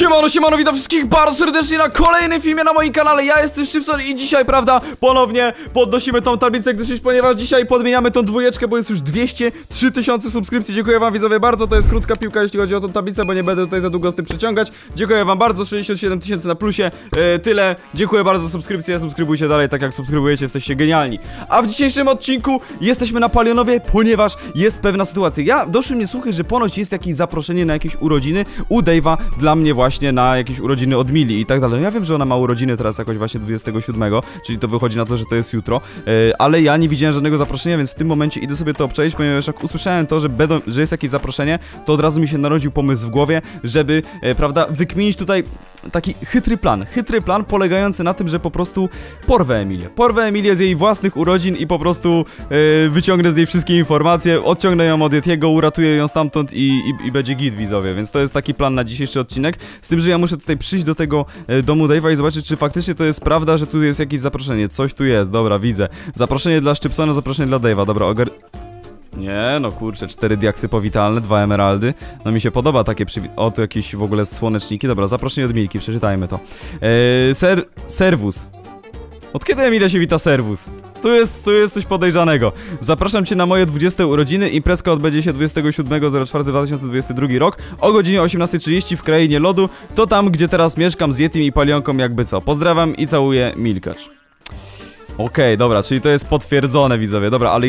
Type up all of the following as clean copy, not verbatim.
Siemano, witam wszystkich bardzo serdecznie na kolejnym filmie na moim kanale. Ja jestem Szczypson i dzisiaj, prawda, ponownie podnosimy tą tablicę, ponieważ dzisiaj podmieniamy tą dwójeczkę, bo jest już 203 000 subskrypcji. Dziękuję wam, widzowie, bardzo. To jest krótka piłka, jeśli chodzi o tą tablicę, bo nie będę tutaj za długo z tym przeciągać. Dziękuję wam bardzo, 67 000 na plusie. Tyle. Dziękuję bardzo za subskrypcję. Subskrybujcie dalej, tak jak subskrybujecie, jesteście genialni. A w dzisiejszym odcinku jesteśmy na Palionowie, ponieważ jest pewna sytuacja. Doszły mnie słuchy, że ponoć jest jakieś zaproszenie na jakieś urodziny u Dave'a dla mnie właśnie na jakieś urodziny od Mili i tak dalej. No ja wiem, że ona ma urodziny teraz jakoś właśnie 27, czyli to wychodzi na to, że to jest jutro, ale ja nie widziałem żadnego zaproszenia, więc w tym momencie idę sobie to obczaić, ponieważ jak usłyszałem to, że jest jakieś zaproszenie, to od razu mi się narodził pomysł w głowie, żeby, prawda, wykminić tutaj taki chytry plan polegający na tym, że po prostu porwę Emilię z jej własnych urodzin i po prostu wyciągnę z niej wszystkie informacje, odciągnę ją od Yetiego, uratuję ją stamtąd i będzie git, widzowie, więc to jest taki plan na dzisiejszy odcinek, z tym, że ja muszę tutaj przyjść do tego domu Dave'a i zobaczyć, czy faktycznie to jest prawda, że tu jest jakieś zaproszenie, coś tu jest, dobra, widzę, zaproszenie dla Szczypsona, zaproszenie dla Dave'a, dobra, nie, no kurczę, 4 diaksy powitalne, 2 emeraldy. No mi się podoba takie o, tu jakieś w ogóle słoneczniki. Dobra, zaproszenie od Milki, przeczytajmy to. Serwus. Od kiedy Emilia się wita serwus? Tu jest coś podejrzanego. Zapraszam cię na moje 20 urodziny. Imprezka odbędzie się 27.04.2022 rok o godzinie 18:30 w Krainie Lodu. To tam, gdzie teraz mieszkam z Yetim i Palionką, jakby co. Pozdrawiam i całuję, Milkacz. Okej, dobra, czyli to jest potwierdzone, widzowie. Dobra, ale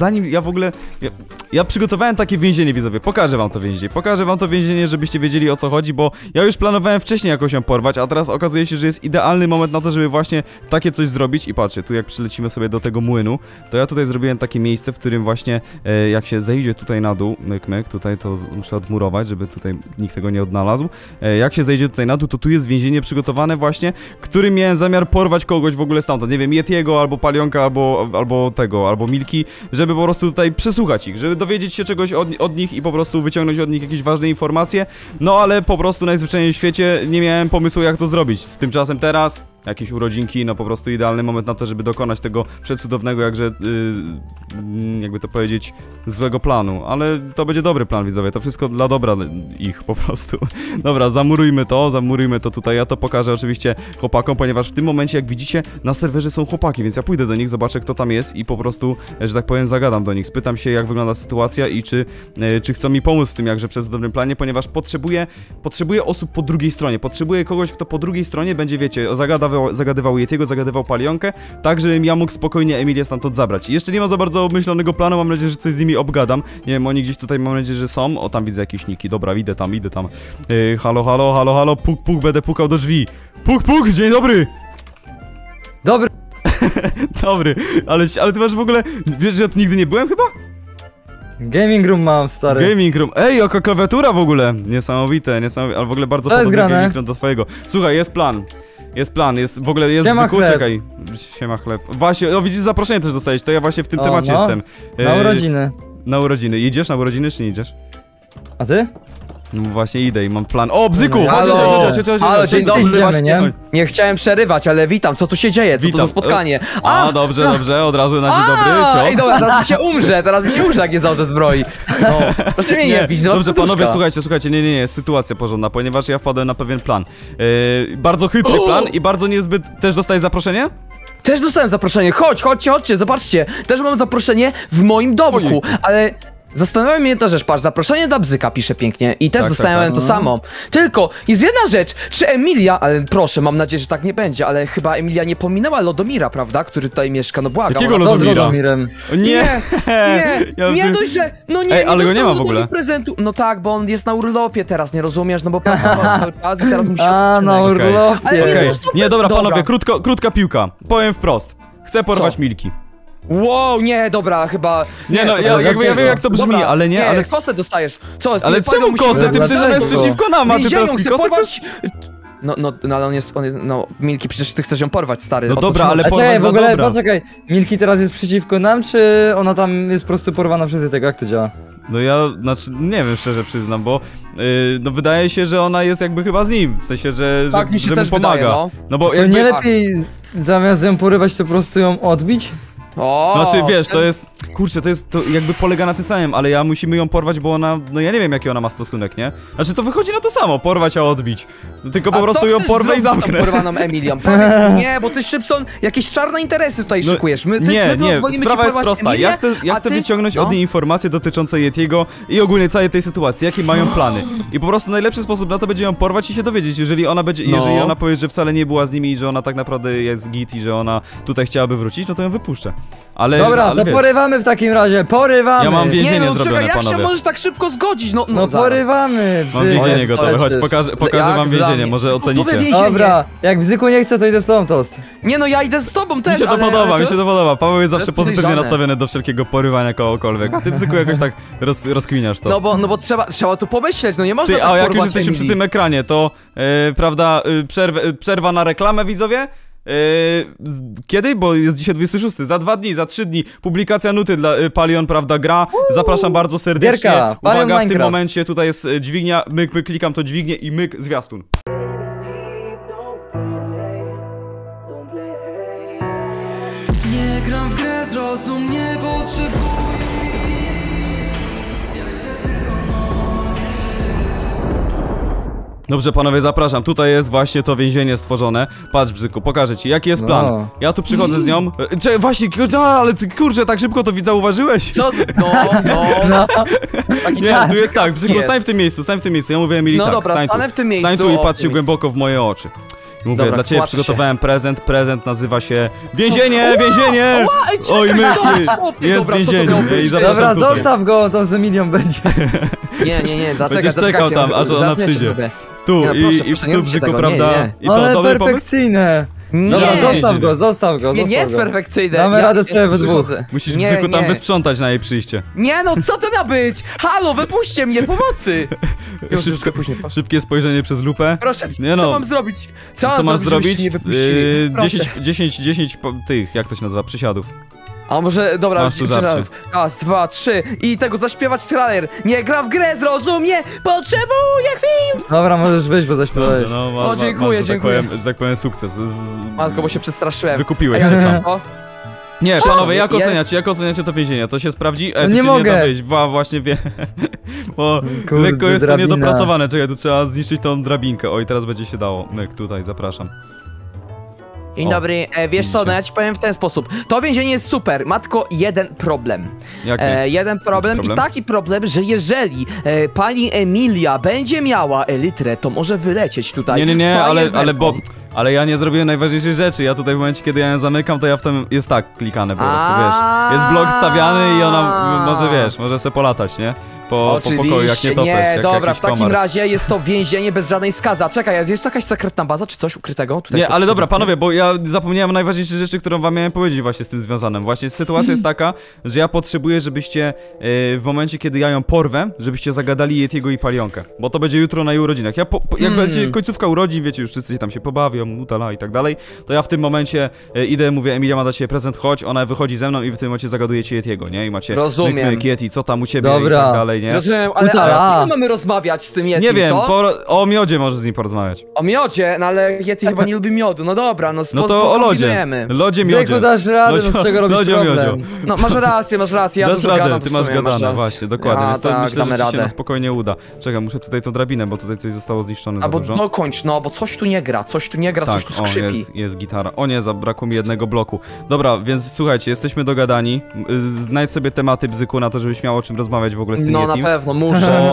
ja przygotowałem takie więzienie, widzowie. Pokażę wam to więzienie, żebyście wiedzieli, o co chodzi, bo ja już planowałem wcześniej jakoś ją porwać, a teraz okazuje się, że jest idealny moment na to, żeby właśnie takie coś zrobić. I patrzcie, tu jak przylecimy sobie do tego młynu, to ja tutaj zrobiłem takie miejsce, w którym właśnie jak się zejdzie tutaj na dół, myk, tutaj to muszę odmurować, żeby tutaj nikt tego nie odnalazł. Jak się zejdzie tutaj na dół, to tu jest więzienie przygotowane właśnie, którym miałem zamiar porwać kogoś w ogóle stamtąd, nie wiem, Yetiego, albo Palionka, albo Milki, żeby po prostu tutaj przesłuchać ich, żeby dowiedzieć się czegoś od nich i po prostu wyciągnąć od nich jakieś ważne informacje, no ale po prostu najzwyczajniej w świecie nie miałem pomysłu, jak to zrobić. Tymczasem teraz jakieś urodzinki, no po prostu idealny moment na to, żeby dokonać tego przecudownego, jakby to powiedzieć, złego planu, ale to będzie dobry plan, widzowie, to wszystko dla dobra ich po prostu. Dobra, zamurujmy to tutaj, ja to pokażę oczywiście chłopakom, ponieważ w tym momencie, jak widzicie, na serwerze są chłopaki, więc ja pójdę do nich, zobaczę, kto tam jest i po prostu, że tak powiem, zagadam do nich, spytam się, jak wygląda sytuacja i czy chcą mi pomóc w tym jakże przecudownym planie, ponieważ potrzebuję osób po drugiej stronie, potrzebuję kogoś, kto po drugiej stronie będzie, wiecie, zagadywał Yetiego, zagadywał Palionkę, tak żebym ja mógł spokojnie Emilię stamtąd zabrać. Jeszcze nie ma za bardzo obmyślonego planu, mam nadzieję, że coś z nimi obgadam. Nie wiem, oni gdzieś tutaj, mam nadzieję, że są. O, tam widzę jakieś niki, dobra, idę tam. Halo, puk, będę pukał do drzwi. Puk, dzień dobry! Dobry. Dobry, ale ty masz w ogóle, wiesz, że ja tu nigdy nie byłem chyba? Gaming room mam, stary. Gaming room. Ej, jaka klawiatura w ogóle! Niesamowite, ale w ogóle bardzo podobny gaming room do twojego. Słuchaj, jest plan, w ogóle jest bzyku, czekaj. Siema chleb. Właśnie, widzisz, zaproszenie też dostałeś, to ja właśnie w tym temacie jestem. Na urodziny. Na urodziny. Jedziesz na urodziny, czy nie idziesz? A ty? No właśnie idę i mam plan. O, bzyku! Halo, dzień dobry, właśnie. Nie chciałem przerywać, ale witam, co tu się dzieje, co to za spotkanie? Dobrze, od razu na dzień dobry, cios. Ej, dobra, teraz mi się umrze, jak nie założę zbroi. No, proszę mnie nie bić, dobrze, panowie, słuchajcie, nie, jest sytuacja porządna, ponieważ ja wpadłem na pewien plan. Bardzo chytry plan i bardzo niezbyt... Też dostajesz zaproszenie? Też dostałem zaproszenie, chodźcie, zobaczcie. Też mam zaproszenie w moim domku, ale... Zastanawia mnie ta rzecz, patrz, zaproszenie dla Bzyka pisze pięknie i też dostałem to samo. Tylko jest jedna rzecz, czy Emilia, ale proszę, mam nadzieję, że tak nie będzie, ale chyba Emilia nie pominęła Lodomira, prawda, który tutaj mieszka, no błagam. Jakiego Lodomira? Nie dość, że, no nie, ale go nie ma w ogóle. Prezentu. No tak, bo on jest na urlopie teraz, nie rozumiesz, no bo pracował cały czas i teraz musi... na urlopie. Nie, dobra, panowie, krótka piłka, powiem wprost, chcę porwać Milki. Wow, nie, dobra, chyba... Nie, no, ja wiem, jak to brzmi, dobra, ale nie, ale... kosę dostajesz, co jest? Ale czemu kosę? Ty przecież jest przeciwko nam, a ty teraz mi kosę chcesz? No, ale on jest, Milki, przecież ty chcesz ją porwać, stary. No dobra, ale porwać w ogóle, poczekaj, Milki teraz jest przeciwko nam, czy ona tam jest po prostu porwana przez tego, jak to działa? No ja, znaczy, nie wiem, szczerze przyznam, bo no wydaje się, że ona jest jakby chyba z nim, w sensie, że tak, mi się mu też pomaga. Wydaje, no bo to jakby... nie lepiej zamiast ją porywać, to po prostu ją odbić? Znaczy, wiesz, to jest... Kurczę, to jakby polega na tym samym, ale musimy ją porwać, bo ona... No ja nie wiem, jaki ona ma stosunek, nie? Znaczy, to wychodzi na to samo, porwać, a odbić. Tylko po prostu co ją chcesz porwę i zrobić z tą zamknę. porwaną Emilią? Powiedz, nie, bo ty, Szybson, jakieś czarne interesy tutaj No, szykujesz. My nie, pozwolimy sprawa ci jest porwać prosta. Emilię, Ja a chcę ty... wyciągnąć no. od niej informacje dotyczące Yetiego i ogólnie całej tej sytuacji, jakie mają plany. I po prostu najlepszy sposób na to będzie ją porwać i się dowiedzieć, jeżeli ona będzie, No. jeżeli ona powie, że wcale nie była z nimi i że ona tak naprawdę jest git i że ona tutaj chciałaby wrócić, no to ją wypuszczę. Dobra, ale to wiesz, porywamy w takim razie, porywamy! Ja mam więzienie Nie no, zrobione, czekaj, jak się panowie. możesz tak szybko zgodzić? No No zaraz. porywamy, Mam bzyku. więzienie jest gotowe, chodź, toleż. pokażę Jak wam dla więzienie, mnie? może Gotowe ocenicie. więzienie. Dobra, jak Bzyku nie chce, to idę z tobą, Tost. Nie no, ja idę z tobą Mi też, się to ale... podoba, mi się to podoba. Paweł jest zawsze jest pozytywnie podejrzane. nastawiony do wszelkiego porywania kogokolwiek. A ty, Bzyku, jakoś tak rozkminiasz to. No bo trzeba tu pomyśleć, no nie można Ty, tak a jak już porwać jesteśmy przy Emilii. tym ekranie, to prawda, przerwa na reklamę, widzowie? Kiedy? Bo jest dzisiaj 26, za 2 dni, za 3 dni publikacja nuty dla Palion, prawda, gra. Zapraszam bardzo serdecznie. Gierka, Palion Uwaga, w tym Minecraft. momencie tutaj jest dźwignia, myk, klikam to dźwignię i myk, zwiastun. Nie gram w grę, zrozum, nie potrzebuję. Dobrze, panowie, zapraszam. Tutaj jest właśnie to więzienie stworzone. Patrz, Bzyku, pokażę ci, jaki jest plan. No. Ja tu przychodzę z nią. Właśnie, ale ty, kurczę, tak szybko to zauważyłeś? Co? No. Taki Nie, czas. tu jest tak, Bzyku, Jest. stań w tym miejscu. Ja mówię Emilii No tak, dobra, stań stanę tu. w tym miejscu, Stań tu i o, patrz się tym głęboko w moje oczy. I mówię, Dobra, dla ciebie płaczę przygotowałem prezent nazywa się Więzienie, więzienie! Ej, czekaj, Oj, stop, my, jest dobra, co to więzienie. miało być? I zapraszam Dobra, tutaj. zostaw go, to z Emilią będzie. Nie, Będziesz czekał tam, aż ona przyjdzie. Tu, Nie, no proszę, i proszę, nie tu, róbcie Bzyku, tego, prawda? nie. I co, Ale dobry pomysł? perfekcyjne. Nie, Dobra, Nie. zostaw go. nie jest perfekcyjne. Damy radę sobie we dwóch. przychodzę. Musisz, Nie, Bzyku, tam nie. wysprzątać na jej przyjście. Nie no, co to ma być? Halo, wypuśćcie mnie, pomocy! Już później, proszę. Szybkie spojrzenie przez lupę. Proszę, Nie co no. mam zrobić? Co masz żebyście zrobić? mnie wypuścili? Proszę. 10 tych, jak to się nazywa, przysiadów. A może, dobra, Masz tu przepraszam. Raz, 2, 3 i tego zaśpiewać trailer. Nie gram w grę, zrozumie, potrzebuję chwil! Dobra, możesz wyjść, bo zaśpiewałeś. Dobrze, no, O, dziękuję, masz, dziękuję. że tak powiem, sukces. Matko, bo się przestraszyłem. Wykupiłeś Ej, się ale sam. co? Nie, panowie, jak Jest. oceniacie to więzienie? To się sprawdzi? No tu nie się mogę. Nie da wyjść. Właśnie wiem. Bo Kurde, lekko jest to drabina. niedopracowane. Czekaj, tu trzeba zniszczyć tą drabinkę. Oj, teraz będzie się dało. Myk, tutaj, zapraszam. Dzień O, dobry, wiesz co, no ja ci powiem w ten sposób. To więzienie jest super, ma tylko jeden problem. Jaki? Jeden problem Problem? i taki problem, że jeżeli pani Emilia będzie miała elytrę, to może wylecieć tutaj. Nie, fajerwerką. ale ja nie zrobiłem najważniejszej rzeczy. Ja tutaj w momencie, kiedy ja ją zamykam, to ja w tym jest tak klikane po prostu, wiesz. Jest blok stawiany i ona może, wiesz, może se polatać, nie? Po pokoju, jak nie topesz, jak dobra, jakiś w takim komar. razie jest to więzienie bez żadnej skazy. A czekaj, jest to jakaś sekretna baza, czy coś ukrytego? Tutaj Nie, ale dobra, panowie, bo ja zapomniałem o najważniejszej rzeczy, którą wam miałem powiedzieć właśnie z tym związanym. Właśnie sytuacja jest taka, że ja potrzebuję, żebyście w momencie, kiedy ja ją porwę, żebyście zagadali Yetiego i Palionkę. Bo to będzie jutro na jej urodzinach. Jak będzie końcówka urodzin, wiecie, już wszyscy tam się pobawią, utala i tak dalej, to ja w tym momencie idę, mówię, Emilia ma dać się prezent, chodź, ona wychodzi ze mną i w tym momencie zagadujecie Yetiego, nie? I macie Rozumiem. myk, Yeti, co tam u ciebie Dobra. i tak dalej, nie? Rozumiem, ale Utala. o czym mamy rozmawiać z tym Yetim, Nie wiem, co? o miodzie możesz z nim porozmawiać. O miodzie, no ale Yeti chyba nie lubi miodu, no dobra, no No to o lodzie. pokombinujemy. Lodzie, miodzie. Bzyku, dasz radę, no z czego robisz lodzie, problem? miodzio. No masz rację, ja Dasz dużo radę, gadam ty w masz sumie, gadane, rację. właśnie, dokładnie, A, więc to tak, myślę, damy że ci się radę. na spokojnie uda. Czekaj, muszę tutaj tą drabinę, bo tutaj coś zostało zniszczone za Albo dużo. dokończ, no, bo coś tu nie gra, coś Tak, tu skrzypi. jest gitara. O nie, zabrakło mi jednego bloku. Dobra, więc słuchajcie, jesteśmy dogadani. Znajdź sobie tematy, Bzyku, na to, żebyś miał o czym rozmawiać w ogóle z tym No na Yetim. pewno, muszę.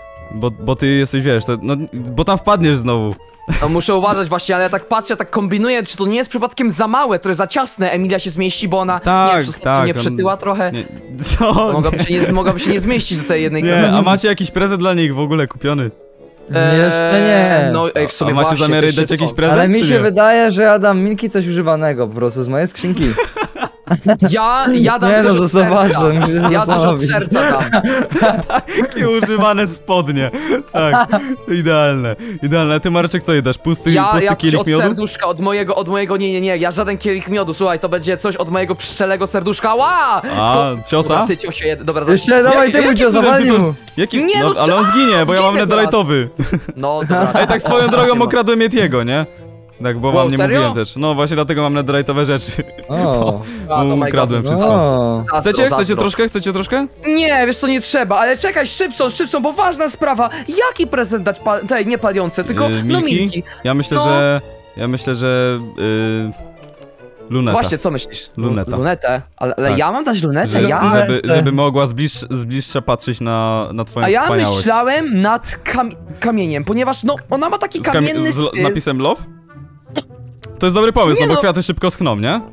Bo ty jesteś, wiesz, bo tam wpadniesz znowu. No muszę uważać właśnie, ale ja tak patrzę, tak kombinuję, czy to nie jest przypadkiem za małe, trochę za ciasne, Emilia się zmieści, bo ona Tak, nie, wiem, czy tak, nie przytyła trochę. Nie, co? Mogłaby się nie zmieścić do tej jednej Nie, kropeczki. a macie jakiś prezent dla nich w ogóle kupiony? Jeszcze nie. No ej, w sumie A macie właśnie, zamiary ty dać szybko. jakiś prezent, Ale mi czy się nie? wydaje, że ja dam Milki coś używanego po prostu z mojej skrzynki. Ja dam Nie no, coś to od serca. zobaczę, muszę się Ja też od zastanowić. serca dam. Takie używane spodnie. Tak, idealne. Idealne. A ty, Mareczek, co je dasz? Pusty Ja coś kielich od miodu? serduszka, od mojego, nie, ja żaden kielich miodu, słuchaj, to będzie coś od mojego pszczelego serduszka, ła! A, ciosa? Dobra, ty ciosie, dobra, Jeszcze dawaj temu Jakim cudem ciosowali ty to- mu. Jaki? Nie, No, no ale on zginie, bo ja mam zginę netherite'owy. No, dobra. Ej, tak swoją drogą okradłem Yetiego, nie? Tak, bo Wow, wam nie serio? mówiłem też. No właśnie dlatego mam netherite'owe rzeczy. O. Ukradłem God. wszystko. O. Chcecie? Zazdro. Chcecie troszkę? Chcecie troszkę? Nie, wiesz co, nie trzeba, ale czekaj, Szybson, bo ważna sprawa. Jaki prezent dać tej, nie paliące, tylko no Milki. Ja myślę, No. że... Ja myślę, że... luneta. Właśnie, co myślisz? Luneta. Lunetę? Ale Tak. ja mam dać lunetę? Że, Ja? żeby mogła z bliższa patrzeć na twoją A ja wspaniałość. myślałem nad kamieniem, ponieważ no, ona ma taki kamienny styl. napisem love? To jest dobry pomysł, Nie no bo no. kwiaty szybko schną, nie?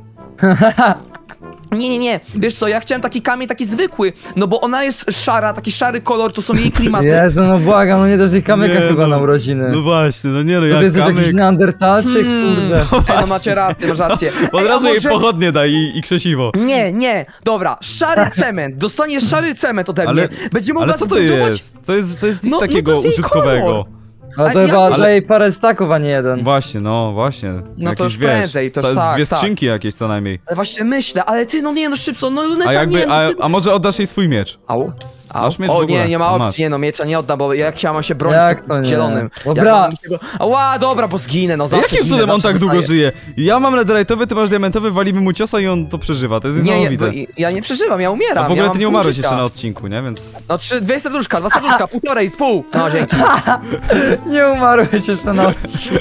Nie, wiesz co, ja chciałem taki kamień, taki zwykły, no bo ona jest szara, taki szary kolor, to są jej klimaty. Jezu, no błagam, no nie dasz jej kamyka chyba na urodziny. No właśnie, no nie no, Co ty jak jesteś jakiś kamyk... neandertalczyk, kurde. No macie rację, masz rację. Od Ej, a razu jej może- pochodnie daj i krzesiwo. Nie, dobra, szary cement, dostaniesz szary cement ode mnie. Ale, Będzie mogła ale co to zbudować... jest? To jest nic No, takiego to jest jej użytkowego. kolor. Ale to Ale chyba ja- dla jej parę staków, a nie jeden. Właśnie, no właśnie. No to Jakieś, już prędzej, to już tak, dwie tak. skrzynki jakieś co najmniej. Ale właśnie myślę, ale ty, no nie, no Szybson, no luneta A jakby, nie, no ty... a może oddasz jej swój miecz? Au. Masz miecz w O ogóle? nie ma A, opcji, masz. nie no, miecza nie oddam, bo jak chciałam się bronić Jak tym to nie? zielonym. Dobra. Jak mam tego... Ała, dobra, bo zginę, no zawsze Jakim ginę, cudem on zawsze tak długo dostaję. żyje? Ja mam netherite'owy, ty masz diamentowy, walimy mu ciosa i on to przeżywa, to jest Nie, niesamowite. ja nie przeżywam, ja umieram. A w ogóle ja ty mam nie pół umarłeś życia. jeszcze na odcinku, nie? Więc... No 2 serduszka, 2 serduszka, 1,5. No dzięki. Nie umarłeś jeszcze na odcinku.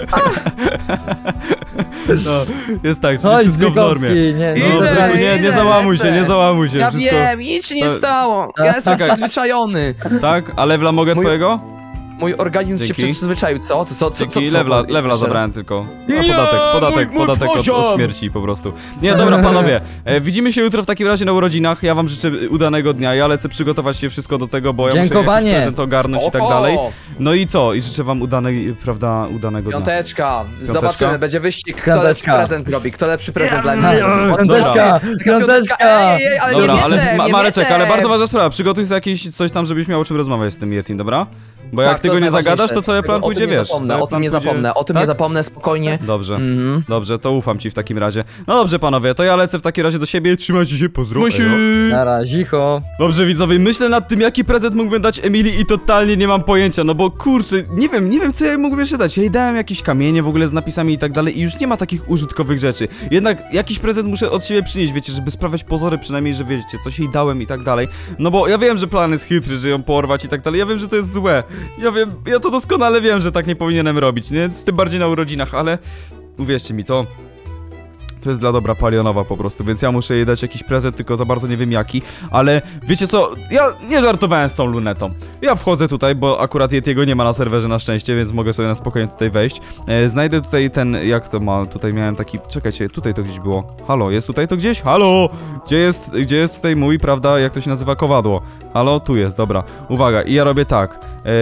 No, jest tak, czyli Chodź, wszystko w normie. Zykowski, nie, No, Idę, Zyku, nie idę, załamuj się, lecę. nie załamuj się. Ja wszystko... wiem, nic się nie to- stało. Ja jestem Czekaj. przyzwyczajony. Tak? A lewla mogę Mój- twojego? Mój organizm Dzięki. się przyzwyczaił, co? Co? Dzięki, lewla zabrałem tylko. No, Nie, mój podatek poziom. od śmierci po prostu. Nie, dobra panowie, widzimy się jutro w takim razie na urodzinach, ja wam życzę udanego dnia, ja lecę przygotować się wszystko do tego, bo ja muszę Dziękowanie. jakiś prezent ogarnąć i tak Spoko. dalej. No i co? I życzę wam udanego dnia. Piąteczka. Zobaczymy, będzie wyścig, kto lepszy Piąteczka. prezent zrobi, kto lepszy prezent dla mnie. Piąteczka, piąteczka. Ej, ale Dobra, nie ale mieczem, nie Mareczek, mieczem. ale bardzo ważna sprawa, przygotuj sobie jakieś coś tam, żebyś miał o czym rozmawiać z tym Yetim, dobra? Bo jak Tak, ty to go jest nie zagadasz, to najważniejsze. cały plan O tym pójdzie, nie wiesz. zapomnę, cały o tym plan nie pójdzie- zapomnę, o tym tak? nie zapomnę, spokojnie. Dobrze, Mhm. dobrze, to ufam ci w takim razie. No dobrze panowie, to ja lecę w takim razie do siebie, trzymajcie się, pozdro. Ejo. Na razicho. Dobrze widzowie, myślę nad tym, jaki prezent mógłbym dać Emilii i totalnie nie mam pojęcia, no bo kurczę, nie wiem co ja jej mógłbym jeszcze dać. Ja jej dałem jakieś kamienie w ogóle z napisami i tak dalej i już nie ma takich użytkowych rzeczy. Jednak jakiś prezent muszę od siebie przynieść, wiecie, żeby sprawiać pozory przynajmniej, że wiecie, coś jej dałem i tak dalej. No bo ja wiem, że plan jest chytry, że ją porwać i tak dalej, ja wiem, że to jest złe. Ja wiem, ja to doskonale wiem, że tak nie powinienem robić, nie? Tym bardziej na urodzinach, ale uwierzcie mi, to jest dla dobra palionowa po prostu, więc ja muszę jej dać jakiś prezent, tylko za bardzo nie wiem jaki, ale wiecie co, ja nie żartowałem z tą lunetą. Ja wchodzę tutaj, bo akurat Yetiego nie ma na serwerze na szczęście, więc mogę sobie na spokojnie tutaj wejść. Znajdę tutaj ten, jak to ma, tutaj miałem taki, czekajcie, tutaj to gdzieś było. Halo, jest tutaj to gdzieś? Halo! Gdzie jest tutaj mój, prawda, jak to się nazywa, kowadło? Halo, tu jest, dobra. Uwaga, i ja robię tak.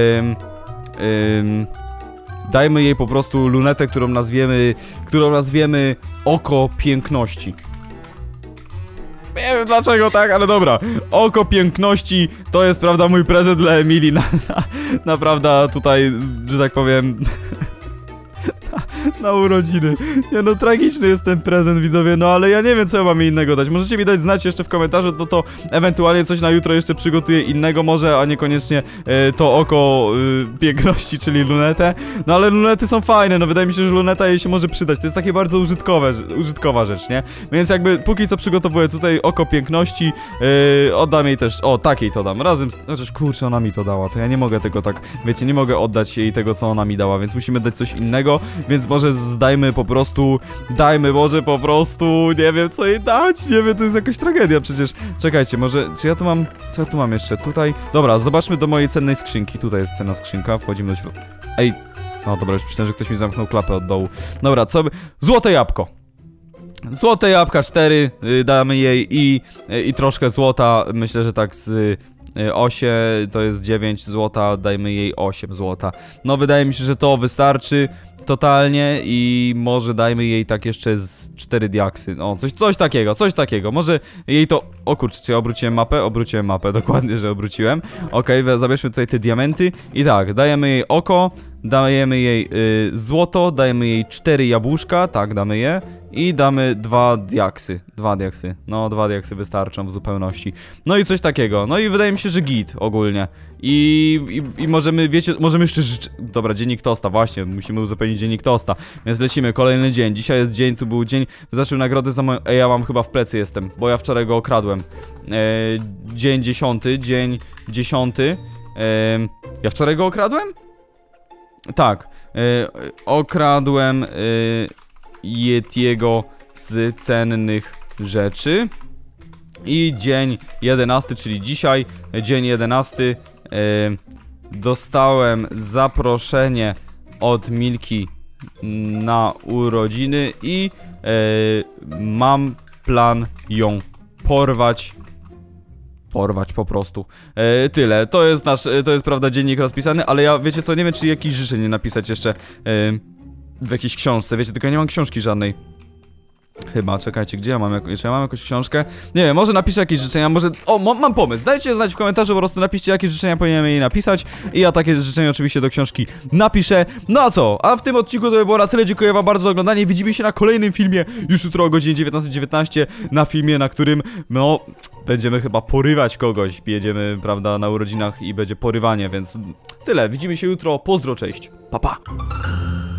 Dajmy jej po prostu lunetę, którą nazwiemy Oko Piękności. Nie wiem dlaczego tak, ale dobra. Oko Piękności to jest, prawda, mój prezent dla Emilii. Naprawdę tutaj, że tak powiem... Na urodziny. Nie no, tragiczny jest ten prezent, widzowie, no ale ja nie wiem, co ja mam jej innego dać. Możecie mi dać znać jeszcze w komentarzu, no to ewentualnie coś na jutro jeszcze przygotuję innego może, a niekoniecznie to oko piękności, czyli lunetę. No ale lunety są fajne, no wydaje mi się, że luneta jej się może przydać. To jest takie bardzo użytkowa rzecz, nie? Więc jakby póki co przygotowuję tutaj oko piękności, oddam jej też, o, takiej to dam, razem z... Chociaż kurczę, ona mi to dała, to ja nie mogę tego tak, wiecie, nie mogę oddać jej tego, co ona mi dała, więc musimy dać coś innego, więc może dajmy po prostu, nie wiem co jej dać, nie wiem, to jest jakaś tragedia przecież. Czekajcie, może, czy ja tu mam, co ja tu mam jeszcze, tutaj, dobra, zobaczmy do mojej cennej skrzynki, tutaj jest cenna skrzynka, wchodzimy do środka, ej, no dobra, już myślałem, że ktoś mi zamknął klapę od dołu, dobra, co by, złote jabłko. Złote jabłka 4 damy jej i troszkę złota, myślę, że tak z 8 to jest 9 złota, dajmy jej 8 złota. No wydaje mi się, że to wystarczy totalnie i może dajmy jej tak jeszcze z 4 diaksy, no coś takiego, może jej to, o kurczę, czy ja obróciłem mapę, dokładnie, że obróciłem. Okej, zabierzmy tutaj te diamenty i tak, dajemy jej oko, dajemy jej złoto, dajemy jej 4 jabłuszka, tak, damy je i damy 2 diaksy. 2 diaksy. No, 2 diaksy wystarczą w zupełności. No i coś takiego. No i wydaje mi się, że git ogólnie. I możemy, wiecie, możemy jeszcze życzyć... Dobra, dziennik tosta, właśnie, musimy uzupełnić dziennik tosta. Więc lecimy, kolejny dzień. Dzisiaj jest dzień, tu był dzień, zaczął nagrody za moją... Ej, ja mam chyba w plecy jestem, bo ja wczoraj go okradłem. Dzień 10, dzień 10. Ja wczoraj go okradłem? Tak. Okradłem Yetiego z cennych rzeczy. I dzień 11, czyli dzisiaj, dzień 11, dostałem zaproszenie od Milki na urodziny i mam plan ją porwać. Porwać po prostu. Tyle. To jest prawda dziennik rozpisany, ale ja, wiecie co, nie wiem czy jakieś życzenie napisać jeszcze w jakiejś książce, wiecie, tylko ja nie mam książki żadnej. Chyba, czekajcie, gdzie ja mam, czy ja mam jakąś książkę? Nie wiem, może napiszę jakieś życzenia, może... O, mam pomysł, dajcie znać w komentarzu, po prostu napiszcie jakie życzenia powinienem jej napisać i ja takie życzenia oczywiście do książki napiszę. No a co? A w tym odcinku to by było na tyle, dziękuję wam bardzo za oglądanie, widzimy się na kolejnym filmie już jutro o godzinie 19:19 na filmie, na którym, no... Będziemy chyba porywać kogoś, jedziemy, prawda, na urodzinach i będzie porywanie, więc tyle, widzimy się jutro, pozdro, cześć, pa pa!